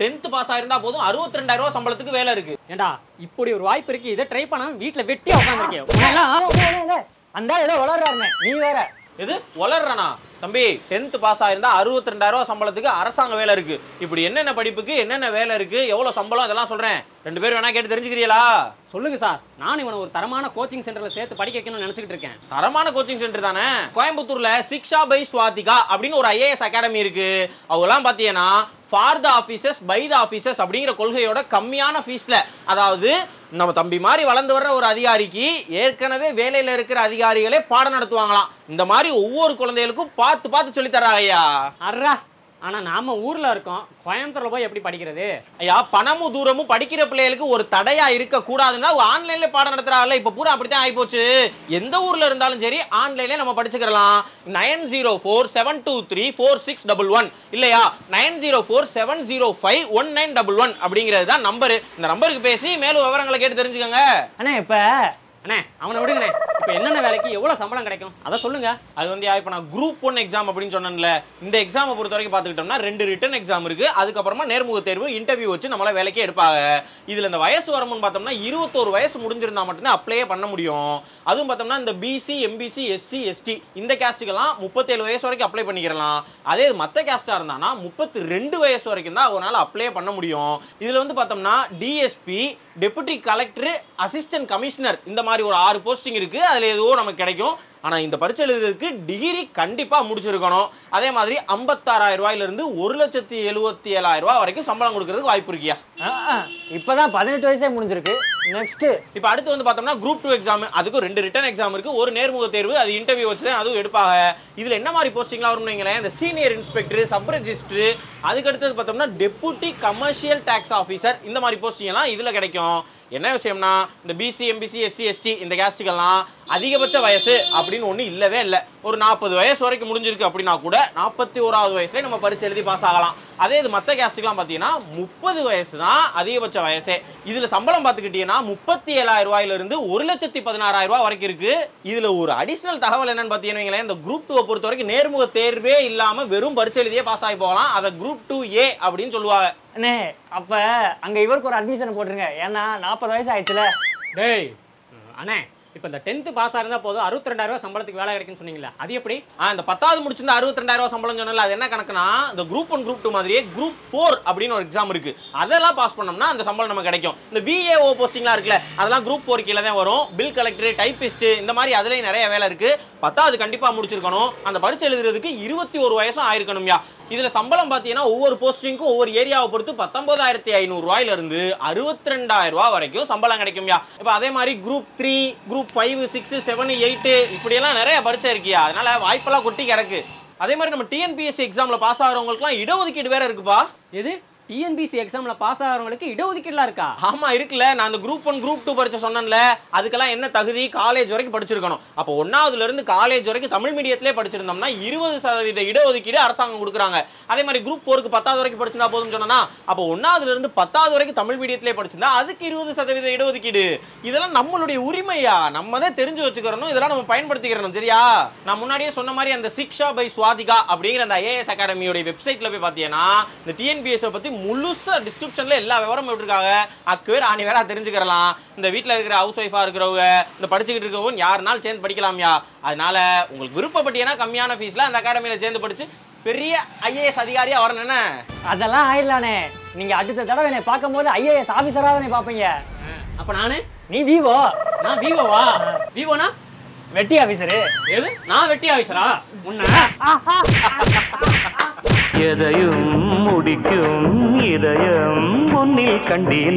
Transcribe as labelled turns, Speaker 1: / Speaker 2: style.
Speaker 1: 10th pass ஆயிருந்தா போதும் 62000 ரூபாய் சம்பளத்துக்கு வேலை இருக்கு.
Speaker 2: ஏண்டா இப்படி ஒரு வாய்ப்பு இருக்கு, இதை ட்ரை பண்ணாம வீட்ல வெட்டியா உட்கார்ந்திருக்கேன்.
Speaker 3: அந்த ஏதோ வளர்றாருண்ணே, நீ வேற.
Speaker 1: எது வளர்றானா? தம்பி 10th பாஸ் ஆயிருந்தா 62000 ரூபாய் சம்பளத்துக்கு அரசாங்க வேலை இருக்கு. இப்படி என்னென்ன படிப்புக்கு என்னென்ன வேலை இருக்கு, எவ்வளவு சம்பளம், இதெல்லாம் சொல்றேன். 2 பேரும் வேணா கேட்டு தெரிஞ்சுக்கிறீங்களா?
Speaker 2: சொல்லுங்க சார், நான் இவனை ஒரு தரமான கோச்சிங் சென்டர்ல சேர்த்து படிக்க வைக்கணும்னு நினைச்சிட்டு இருக்கேன்.
Speaker 1: தரமான கோச்சிங் சென்டர் தானே. கோயம்புத்தூர்ல சிக்ஷா பை ஸ்வாதிகா அப்படின்னு ஒரு IAS அகாடமி இருக்கு. அவங்கலாம் பாத்தீங்கன்னா for the officers by the officers அப்படிங்கிற கொள்கையோட கம்மியான ஃபீஸ்ல, அதாவது நம்ம தம்பி மாதிரி வளர்ந்து வர்ற ஒரு அதிகாரிக்கு ஏற்கனவே வேலையில இருக்கிற அதிகாரிகளே பாடம் நடத்துவாங்களாம். இந்த மாதிரி ஒவ்வொரு குழந்தைகளுக்கும் பார்த்து பார்த்து சொல்லி தர்றாங்க ஐயா.
Speaker 2: அர்ரா, ஆனா நாம ஊர்ல இருக்கோம், கோயம்புத்தூர்ல போய் எப்படி படிக்கிறது?
Speaker 1: ஐயா, பணமும் தூரமும் படிக்கிற பிள்ளைகளுக்கு ஒரு தடையா இருக்க கூடாதுன்னா ஆன்லைன்ல பாடம் நடத்துறாங்கல்ல. இப்ப பூரா அப்படித்தான் ஆகி போச்சு. எந்த ஊர்ல இருந்தாலும் சரி ஆன்லைன்ல நம்ம படிச்சுக்கலாம். 9047234611 இல்லையா 9047051911 அப்படிங்கிறது தான் நம்பர். இந்த நம்பருக்கு பேசி மேலும் விவரங்களை கேட்டு தெரிஞ்சுக்கோங்க.
Speaker 3: அண்ணே இப்ப
Speaker 2: அண்ணே அவனை விடுங்கண்ணே, இப்போ என்னென்ன வேலைக்கு எவ்வளவு சம்பளம் கிடைக்கும் அதை சொல்லுங்க.
Speaker 1: அது வந்து இப்போ நான் குரூப் 1 எக்ஸாம் அப்படின்னு சொன்னேன்ல, இந்த எக்ஸாமை பொறுத்த வரைக்கும் பார்த்துக்கிட்டோம்னா 2 ரிட்டன் எக்ஸாம் இருக்கு. அதுக்கப்புறமா நேர்முக தேர்வு இன்டர்வியூ வச்சு நம்மள வேலைக்கு எடுப்பாங்க. இதுல இந்த வயசு வரமுன்னு பார்த்தோம்னா 21 வயசு முடிஞ்சிருந்தா மட்டும்தான் அப்ளையே பண்ண முடியும். அதுவும் பார்த்தோம்னா இந்த BC MBC SC ST இந்த கேஸ்ட்டுக்கெல்லாம் 37 வயசு வரைக்கும் அப்ளை பண்ணிக்கிறலாம். அதே மற்ற கேஸ்டா இருந்தானா 32 வயசு வரைக்கும் தான் அவனால அப்ளை பண்ண முடியும். இதுல வந்து பார்த்தோம்னா DSP, deputy collector, assistant commissioner இந்த மாதிரி ஒரு 6 போஸ்டிங் இருக்கு. அதுல ஏதோ நமக்கு கிடைக்கும். ஆனா இந்த பரீட்சை எழுதுறதுக்கு டிகிரி கண்டிப்பா முடிச்சிருக்கணும். அதே மாதிரி 56000 ரூபாயில இருந்து 1,77,000 ரூபாய் வரைக்கும் சம்பளம் கொடுக்கிறதுக்கு வாய்ப்பு இருக்கியா?
Speaker 3: இப்பதான் 18 வயசே முடிஞ்சிருக்கு. நெக்ஸ்ட்
Speaker 1: இப்போ அடுத்து வந்து பார்த்தோம்னா குரூப் 2 எக்ஸாம். அதுக்கு 2 ரிட்டன் எக்ஸாம் இருக்கு, ஒரு நேர்முக தேர்வு, அது இன்டர்வியூ வச்சு தான் அதுவும் எடுப்பாங்க. இதுல என்ன மாதிரி போஸ்டிங்லாம் வரும்னு வைங்களேன், இந்த சீனியர் இன்ஸ்பெக்டர், சப் ரெஜிஸ்டர், அதுக்கு அடுத்தது பார்த்தோம்னா டெபுட்டி கமர்ஷியல் டாக்ஸ் ஆஃபீஸர் இந்த மாதிரி போஸ்டிங் எல்லாம் இதுல கிடைக்கும். என்ன விஷயம்னா இந்த BC MBC SC ST இந்த கேஸ்ட்டுக்கெல்லாம் அதிகபட்ச வயசு அப்படின்னு ஒன்று இல்லவே இல்லை. ஒரு 40 வயசு வரைக்கும் முடிஞ்சிருக்கு அப்படின்னா கூட 41வது வயசுல நம்ம பரீட்சை எழுதி பாஸ் ஆகலாம். அதே இது மற்ற கேஸ்ட்டுக்கெல்லாம் பார்த்தீங்கன்னா 30 வயசு தான் அதிகபட்ச வயசே. இதுல சம்பளம் பார்த்துக்கிட்டீங்கன்னா 37,000 ரூபாயில இருந்து 1,16,000 ரூபாய் வரைக்கும் இருக்கு. இதுல ஒரு அடிஷனல் தகவல் என்னன்னு பார்த்தீங்கன்னா, இந்த குரூப் 2 பொறுத்த வரைக்கும் நேர்முக தேர்வே இல்லாம வெறும் பரீட்சை எழுதியே பாஸ் ஆகி போகலாம். அதை குரூப் 2A அப்படின்னு சொல்லுவாங்க.
Speaker 3: அண்ணே அப்ப அங்க இவருக்கு ஒரு அட்மிஷன் போட்டுருங்க, ஏன்னா 40 வயசு ஆயிடுச்சுல.
Speaker 2: டேய் அண்ணே, இப்போ இந்த 10th பாஸ் ஆயிருந்தா போதும் 62,000 ரூபாய் சம்பளத்துக்கு வேலை கிடைக்கும்னு சொன்னீங்களா, அது எப்படி?
Speaker 1: இந்த 10வது முடிச்சிருந்தா 62,000 ரூபாய் சம்பளம் சொன்னல, அது என்ன கணக்குனா இந்த குரூப் 1 குரூப் 2 மாதிரியே குரூப் 4 அப்படின்னு ஒரு எக்ஸாம் இருக்கு. அதெல்லாம் பாஸ் பண்ணோம்னா அந்த சம்பளம் நமக்கு கிடைக்கும். இந்த VAO போஸ்டிங்லாம் இருக்குல்ல, அதெல்லாம் குரூப் 4 கீழ தான் வரும். பில் கலெக்டர், டைபிஸ்ட் இந்த மாதிரி அதுலயும் நிறைய வேலை இருக்கு. 10வது கண்டிப்பா முடிச்சிருக்கணும். அந்த பரீட்சை எழுதுறதுக்கு 21 வயசும் ஆயிருக்கணும்யா. இதுல சம்பளம் பார்த்தீங்கன்னா ஒவ்வொரு போஸ்டிங்க்கும் ஒவ்வொரு ஏரியாவை பொறுத்து 19,500 ரூபாயில இருந்து 62,000 ரூபாய் வரைக்கும் சம்பளம் கிடைக்கும்யா. இப்போ அதே மாதிரி குரூப் 3, குரூப் 5, 6, 7, 8 இப்படியெல்லாம் நிறைய பரீட்சை இருக்கியா. அதனால வாய்ப்பெல்லாம் கொட்டி கிடக்கு. அதே மாதிரி நம்ம TNPSC எக்ஸாம்ல பாஸ் ஆகிறவங்களுக்குலாம் இடஒதுக்கீடு வேற இருக்குப்பா.
Speaker 2: எது TNPSC எக்ஸாம்ல பாஸ் ஆகிறவங்களுக்கு இடஒதுக்கீடுலாம் இருக்கா?
Speaker 1: ஆமா இருக்குல்ல. நான் அந்த குரூப் 1 குரூப் 2 பரீட்சை சொன்னேன்ல, அதுக்கெல்லாம் என்ன தகுதி, காலேஜ் வரைக்கும் படிச்சிருக்கணும். அப்போ 1வதுல இருந்து காலேஜ் வரைக்கும் தமிழ் மீடியத்திலே படிச்சிருந்தோம்னா 20% இடஒதுக்கீடு அரசாங்கம் கொடுக்குறாங்க. அதே மாதிரி குரூப் 4க்கு 10வது வரைக்கும் படிச்சிருந்தா போதும்னு சொன்னா, அப்போ 1வதுல இருந்து 10வது வரைக்கும் தமிழ் மீடியத்திலே படிச்சிருந்தா அதுக்கு 20% இடஒதுக்கீடு. இதெல்லாம் நம்மளுடைய உரிமையா, நம்ம தான் தெரிஞ்சு வச்சுக்கிறணும். இதெல்லாம் நம்ம பயன்படுத்திக்கிறணும், சரியா? நான் முன்னாடியே சொன்ன மாதிரி அந்த சிக்ஷா பை ஸ்வாதிகா அப்படிங்கிற அந்த IAS அகாடமியோட வெப்சைட்ல போய் பார்த்தீங்கன்னா இந்த TNPSC பத்தி முழுசா டிஸ்கிரிப்ஷன்ல எல்லா விவரமும் விட்டுருக்காங்க. அக்குவேர் ஆணி வேற தெரிஞ்சுக்கலாம். இந்த வீட்டில் இருக்கிற ஹவுஸ் ஒய்ஃபா இருக்கிறவங்க, இந்த படிச்சுக்கிட்டு இருக்கவங்க யாருனாலும் சேர்ந்து படிக்கலாம்யா. அதனால உங்களுக்கு விருப்பப்பட்டீங்கன்னா கம்மியான ஃபீஸ்ல அந்த அகாடமியில சேர்ந்து படிச்சு பெரிய IAS அதிகாரியா வரணும். என்ன
Speaker 3: அதெல்லாம் ஆயிடலானே. நீங்க அடுத்த தடவை என்னை பார்க்கும்போது IAS ஆபீசரா தானே பார்ப்பீங்க.
Speaker 2: அப்ப நானு
Speaker 3: நீ விவோ.
Speaker 2: நான் விவோவா? விவோனா
Speaker 3: வெட்டி ஆபீசரு.
Speaker 2: எது நான் வெட்டி ஆபீசரா? உன்ன
Speaker 4: எதையும் முடிக்கும் இதயம் முன்னில் கண்டேன்.